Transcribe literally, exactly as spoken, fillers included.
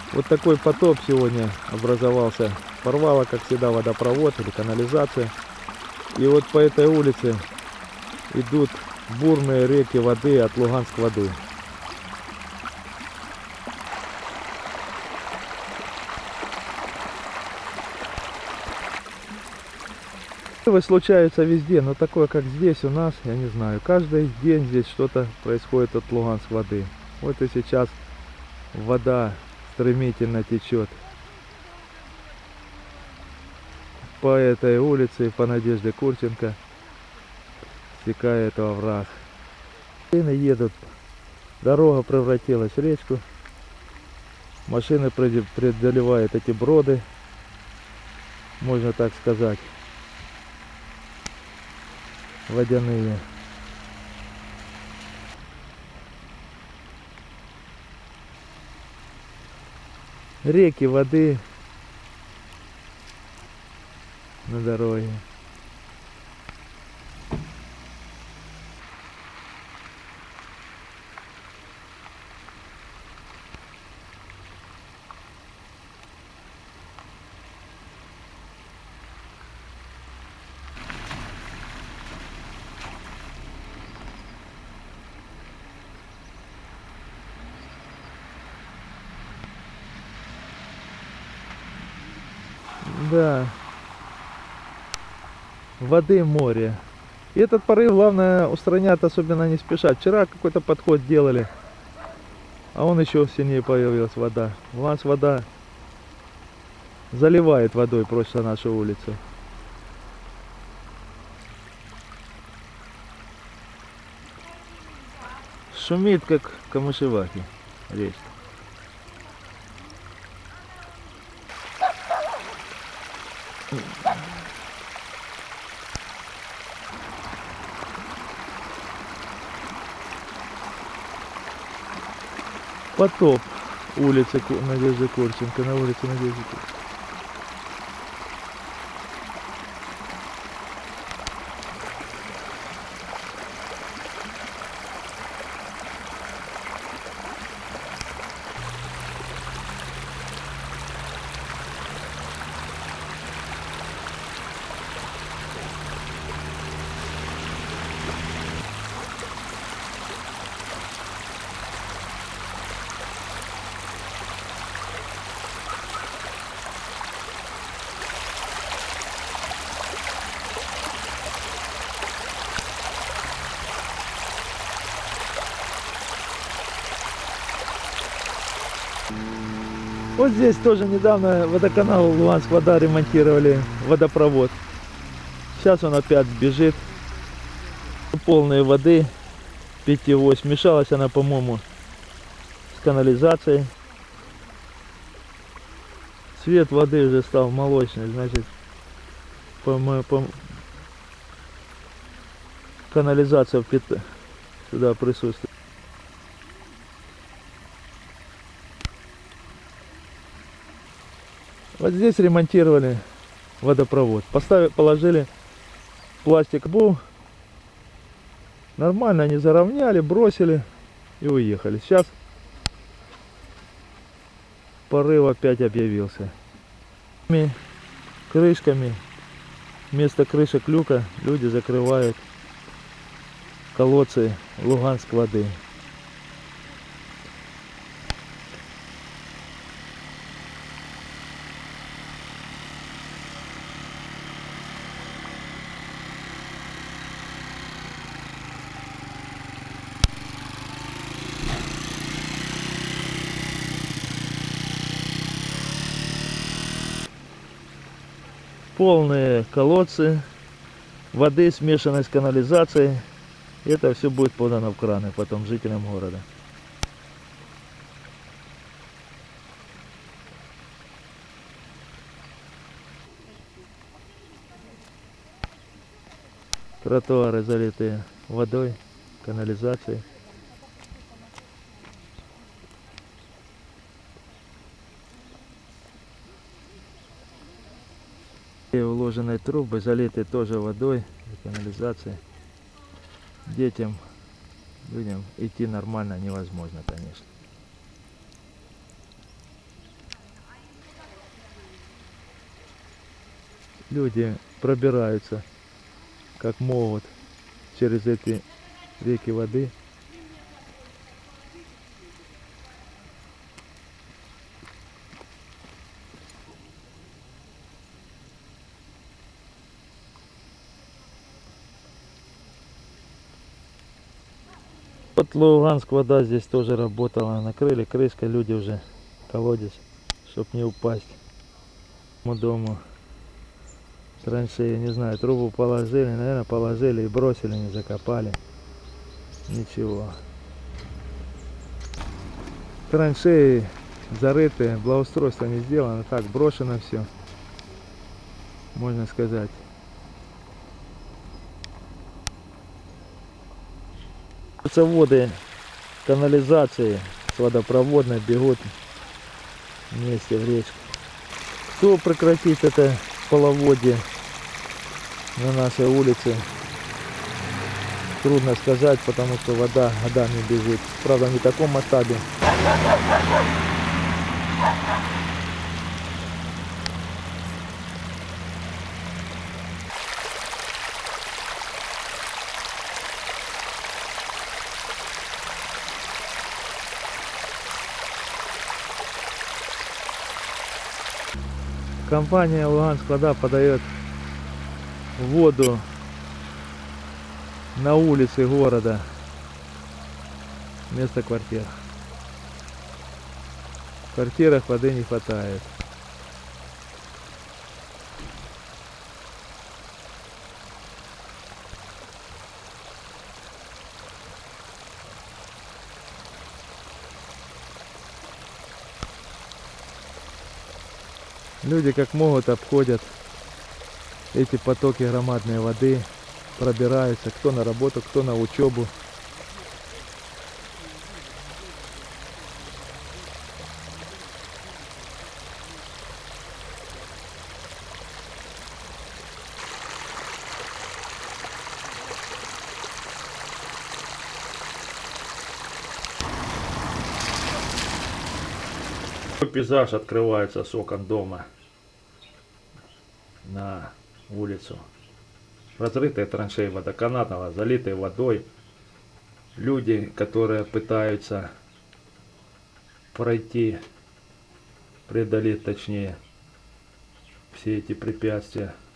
Вот такой потоп сегодня образовался. Порвало, как всегда, водопровод или канализация. И вот по этой улице идут бурные реки воды от Луганск воды. Случается везде, но такое, как здесь у нас, я не знаю. Каждый день здесь что-то происходит от Луганск воды. Вот и сейчас вода стремительно течет по этой улице, по Надежде Курченко, стекает во овраг. Машины едут, дорога превратилась в речку, машины преодолевают эти броды, можно так сказать, водяные. Реки воды на дороге. Да, воды море. И этот порыв, главное, устранять особенно не спешать. Вчера какой-то подход делали, а он еще сильнее появилась вода. У нас вода заливает водой просто нашу улицу. Шумит, как камышеваки речка. Потоп улицы Надежды Курченко, на улице Надежды Курченко. Вот здесь тоже недавно водоканал Луганск вода ремонтировали, водопровод. Сейчас он опять бежит. Полные воды, питьевой. Смешалась она, по-моему, с канализацией. Цвет воды уже стал молочный, значит, по, по, канализация сюда присутствует. Вот здесь ремонтировали водопровод. Поставили, положили пластик бу. Нормально они заровняли, бросили и уехали. Сейчас порыв опять объявился. Крышками, вместо крышек люка люди закрывают колодцы Луганск воды. Полные колодцы воды, смешанной с канализацией. Это все будет подано в краны потом жителям города. Тротуары залитые водой, канализацией. И уложенные трубы залиты тоже водой и канализацией. Детям, людям идти нормально невозможно, конечно. Люди пробираются как могут через эти реки воды. Вот Луганск вода здесь тоже работала. Накрыли крышкой, люди уже колодец, чтоб не упасть. По дому траншеи, не знаю, трубу положили, наверное, положили и бросили, не закопали. Ничего. Траншеи зарыты, благоустройство не сделано, так брошено все, можно сказать. Воды канализации с водопроводной бегут вместе в речку. Кто прекратит это половодье на нашей улице, трудно сказать, потому что вода годами бежит. Правда, не в таком масштабе. Компания Луганск вода подает воду на улице города вместо квартир. В квартирах воды не хватает. Люди как могут обходят эти потоки громадной воды, пробираются кто на работу, кто на учебу. Пейзаж открывается с окон дома на улицу. Разрытые траншеи водоканалов, залитые водой. Люди, которые пытаются пройти, преодолеть точнее все эти препятствия.